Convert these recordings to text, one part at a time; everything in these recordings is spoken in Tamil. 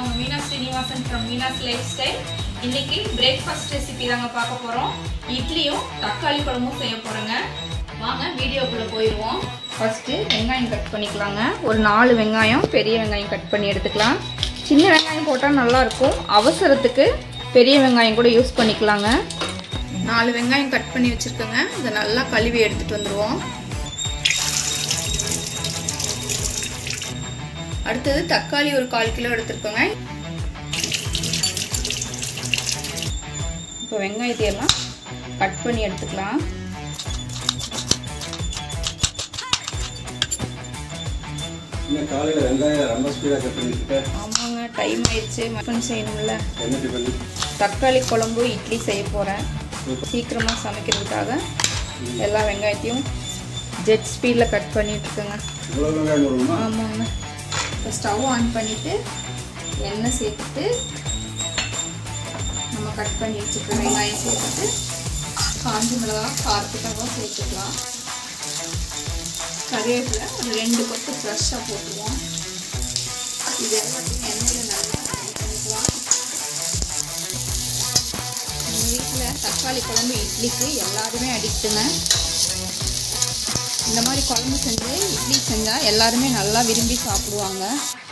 நான் Meena Srinivasan from Meena's Lifestyle. இன்னைக்கு பிரேக்ஃபாஸ்ட் ரெசிபி தாங்க பார்க்க போறோம். இட்லியும் தக்காளி குழம்பும் செய்ய போறேங்க. வாங்க வீடியோக்குள்ள போயிடுவோம். ஃபர்ஸ்ட் வெங்காயம் கட் பண்ணிக்கலாங்க. ஒரு 4 வெங்காயம் பெரிய வெங்காயம் கட் பண்ணி எடுத்துக்கலாம். சின்ன வெங்காயம் போட்டால் நல்லா இருக்கும். அவசரத்துக்கு பெரிய வெங்காயம் கூட யூஸ் பண்ணிக்கலாங்க. 4 வெங்காயம் கட் பண்ணி வச்சிருக்கேங்க. இதை நல்லா கழுவி எடுத்துட்டு வந்துடுவோம். அடுத்தது தக்காளி ஒரு 1/4 கிலோ எடுத்துருக்கோங்க. இப்போ வெங்காயத்தை எல்லாம் கட் பண்ணி எடுத்துக்கலாம். ஆமாங்க, டைம் ஆயிடுச்சு. டிஃபன் செய்யணும்ல. தக்காளி குழம்பு இட்லி செய்ய போகிறேன். சீக்கிரமாக சமைக்கிறதுக்காக எல்லா வெங்காயத்தையும் ஜெட் ஸ்பீடில் கட் பண்ணிட்டு இருக்கேங்க. ஆமாங்க. இப்போ ஸ்டவ் ஆன் பண்ணிவிட்டு எண்ணெய் சேர்த்துட்டு நம்ம கட் பண்ணி வச்சுருக்க வெங்காயம் சேர்த்துட்டு காஞ்ச மிளகா காரத்துக்காக சேர்த்துக்கலாம். கருவேப்பிலை ஒரு 2 கொத்து ஃப்ரெஷ்ஷாக போட்டுருவோம். இது எல்லாத்தையும் எண்ணெயில் நல்லா பண்ணிக்கலாம். எங்கள் வீட்டில் தக்காளி குழம்பு இட்லிக்கு எல்லாருமே அடிக்ட்டுங்க. இந்த மாதிரி குழம்பு செஞ்சு இட்லி செஞ்சால் எல்லாருமே நல்லா விரும்பி சாப்பிடுவாங்க.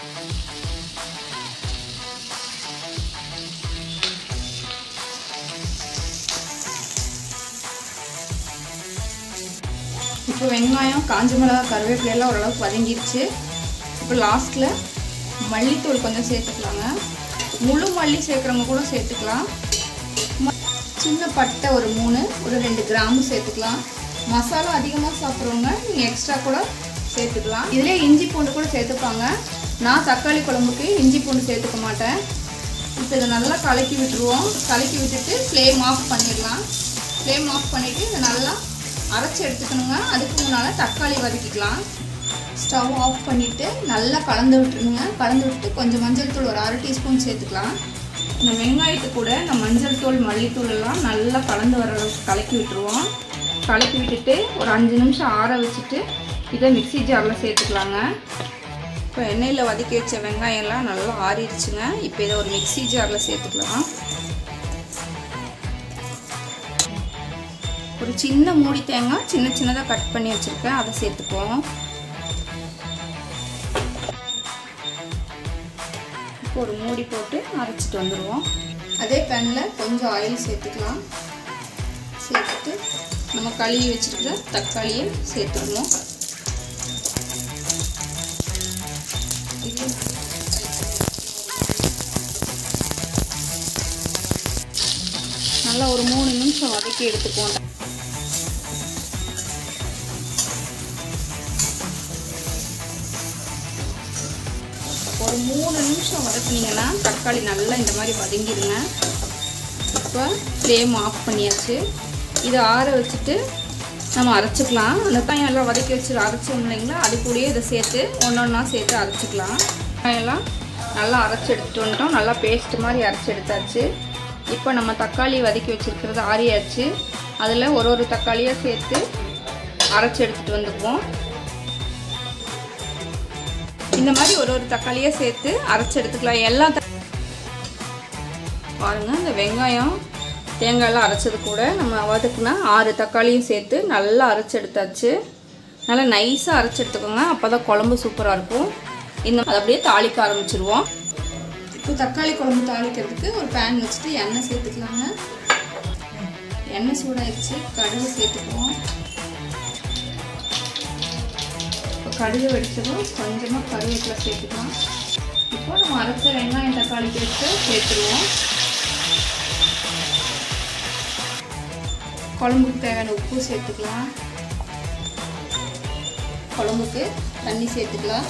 இப்போ வெங்காயம் காஞ்ச மிளகா கருவேப்பிலையெல்லாம் ஓரளவுக்கு வதங்கிடுச்சு. இப்போ லாஸ்ட்டில் மல்லித்தூள் கொஞ்சம் சேர்த்துக்கலாங்க. முழு மல்லி சேர்க்குறவங்க கூட சேர்த்துக்கலாம். சின்ன பட்டை ஒரு 3, ஒரு 2 கிராம்பு சேர்த்துக்கலாம். மசாலா அதிகமாக சாப்பிட்றவங்க நீங்கள் எக்ஸ்ட்ரா கூட சேர்த்துக்கலாம். இதிலே இஞ்சி பூண்டு கூட சேர்த்துப்பாங்க. நான் தக்காளி குழம்புக்கு இஞ்சி பூண்டு சேர்த்துக்க மாட்டேன். இப்போ இதை நல்லா கலக்கி விட்டுருவோம். கலக்கி விட்டுட்டு ஃப்ளேம் ஆஃப் பண்ணிடலாம். ஃப்ளேம் ஆஃப் பண்ணிவிட்டு இதை நல்லா அரைச்சி எடுத்துக்கணுங்க. அதுக்கு முன்னால் தக்காளி வதக்கிக்கலாம். ஸ்டவ் ஆஃப் பண்ணிவிட்டு நல்லா கலந்து விட்டுருங்க. கலந்து விட்டு கொஞ்சம் மஞ்சள் தூள் ஒரு 1/2 டீஸ்பூன் சேர்த்துக்கலாம். இந்த வெங்காயத்து கூட இந்த மஞ்சள் தூள் மல்லித்தூள் எல்லாம் நல்லா கலந்து வர அளவுக்கு கலக்கி விட்டுருவோம். கலக்கி விட்டுட்டு ஒரு 5 நிமிஷம் ஆற வச்சுட்டு இதை மிக்ஸி ஜாரில் சேர்த்துக்கலாங்க. இப்போ எண்ணெயில் வதக்கி வச்ச வெங்காயம்லாம் நல்லா ஆறிடுச்சுங்க. இப்போ இதை ஒரு மிக்ஸி ஜாரில் சேர்த்துக்கலாம். ஒரு சின்ன மூடி தேங்காய் சின்னதாக கட் பண்ணி வச்சுருக்கேன், அதை சேர்த்துக்குவோம். இப்போ ஒரு மூடி போட்டு அரைச்சிட்டு வந்துடுவோம். அதே பேனில் கொஞ்சம் ஆயில் சேர்த்துக்கலாம். சேர்த்துட்டு நம்ம கழுவி வச்சுருக்கிற தக்காளியை சேர்த்துக்கணும். நல்லா ஒரு 3 நிமிஷம் வதக்கி எடுத்துக்குவோம். ஒரு 3 நிமிஷம் வதக்குனீங்கன்னா தக்காளி நல்லா இந்த மாதிரி வதங்கிடுங்க. இப்போ ஃப்ளேம் ஆஃப் பண்ணியாச்சு. இதை ஆற வச்சுட்டு நம்ம அரைச்சிக்கலாம். அந்த காயம் எல்லாம் வதக்கி வச்சு அரைச்சோம் இல்லைங்களா, அது கூடயே இதை சேர்த்து ஒன்றா சேர்த்து அரைச்சிக்கலாம். காயெல்லாம் நல்லா அரைச்சி எடுத்துகிட்டு வந்துட்டோம். நல்லா பேஸ்ட் மாதிரி அரைச்சி எடுத்தாச்சு. இப்போ நம்ம தக்காளி வதக்கி வச்சுருக்கிறது ஆறியாச்சு. அதில் ஒரு தக்காளியாக சேர்த்து அரைச்சி எடுத்துகிட்டு வந்துக்குவோம். இந்த மாதிரி ஒரு தக்காளியாக சேர்த்து அரைச்சி எடுத்துக்கலாம். எல்லா பாருங்கள், இந்த வெங்காயம் தேங்காயெல்லாம் அரைச்சது கூட நம்ம வதக்குனா 6 தக்காளியும் சேர்த்து நல்லா அரைச்சி எடுத்தாச்சு. நல்லா நைஸாக அரைச்சி எடுத்துக்கோங்க. அப்போ தான் குழம்பு சூப்பராக இருக்கும். அதை அப்படியே தாளிக்க ஆரம்பிச்சிருவோம். இப்போ தக்காளி குழம்பு தாளிக்கிறதுக்கு ஒரு பேன் வச்சுட்டு எண்ணெய் சேர்த்துக்கலாங்க. எண்ணெய் சூடாகிடுச்சு. கடுகு சேர்த்துக்குவோம். இப்போ கடுகு வெடிச்சதும் கொஞ்சமாக கருவேப்பிலை சேர்த்துக்கலாம். இப்போ நம்ம அரைச்ச வெங்காயம் தக்காளி பேஸ்ட்டு சேர்த்துருவோம். குழம்புக்கு தேவையான உப்பு சேர்த்துக்கலாம். குழம்புக்கு தண்ணி சேர்த்துக்கலாம்.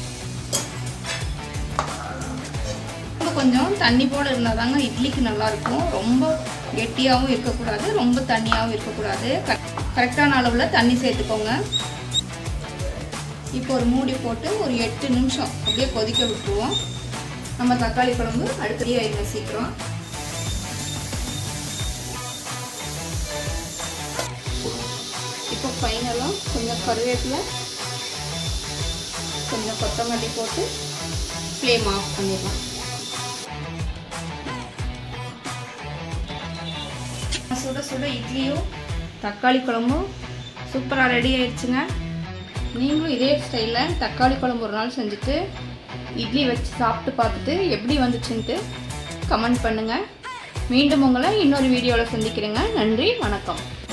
கொஞ்சம் தண்ணி போல் இருந்தால் தாங்க இட்லிக்கு நல்லாயிருக்கும். ரொம்ப கெட்டியாகவும் இருக்கக்கூடாது, ரொம்ப தண்ணியாகவும் இருக்கக்கூடாது. கரெக்டான அளவில் தண்ணி சேர்த்துக்கோங்க. இப்போ ஒரு மூடி போட்டு ஒரு 8 நிமிஷம் அப்படியே கொதிக்க விட்டுருவோம். நம்ம தக்காளி குழம்பு அடுத்தடியாக ஆயிடுங்க சீக்கிரம். இப்போ ஃபைனலாக கொஞ்சம் கருவேப்பிலை கொஞ்சம் கொத்தமல்லி போட்டு ஃப்ளேம் ஆஃப் பண்ணிடலாம். சுட சுட இட்லியும் தக்காளி குழம்பும் சூப்பராக ரெடி ஆயிடுச்சுங்க. நீங்களும் இதே ஸ்டைலில் தக்காளி குழம்பு ஒரு நாள் செஞ்சுட்டு இட்லி வச்சு சாப்பிட்டு பார்த்துட்டு எப்படி வந்துச்சுன்ட்டு கமெண்ட் பண்ணுங்கள். மீண்டும் உங்களை இன்னொரு வீடியோவில் சந்திக்கிறேங்க. நன்றி, வணக்கம்.